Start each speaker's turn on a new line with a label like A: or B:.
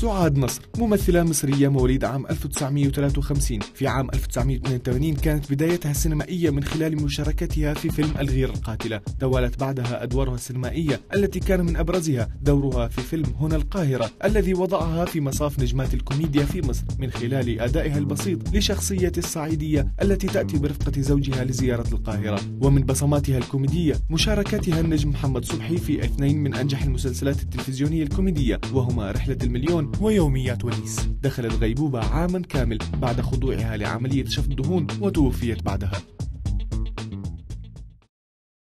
A: سعاد نصر ممثلة مصرية مواليد عام 1953. في عام 1982 كانت بدايتها السينمائية من خلال مشاركتها في فيلم الغيرة القاتلة. توالت بعدها أدوارها السينمائية التي كان من أبرزها دورها في فيلم هنا القاهرة الذي وضعها في مصاف نجمات الكوميديا في مصر من خلال أدائها البسيط لشخصية الصعيدية التي تأتي برفقة زوجها لزيارة القاهرة. ومن بصماتها الكوميدية مشاركتها النجم محمد صبحي في اثنين من أنجح المسلسلات التلفزيونية الكوميدية وهما رحلة المليون ويوميات ونيس. دخلت غيبوبة عاما كامل بعد خضوعها لعملية شفط دهون وتوفيت بعدها.